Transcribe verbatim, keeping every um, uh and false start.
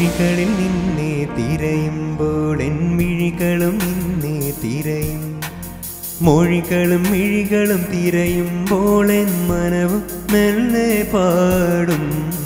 മൊഴികളിൽ നിന്നെ തിരയുമ്പോൾ എൻ മിഴികളും നിന്നെ തിരയും മൊഴികളും മിഴികളും തിരയുമ്പോൾ എൻ മനവും മെല്ലെ പാടും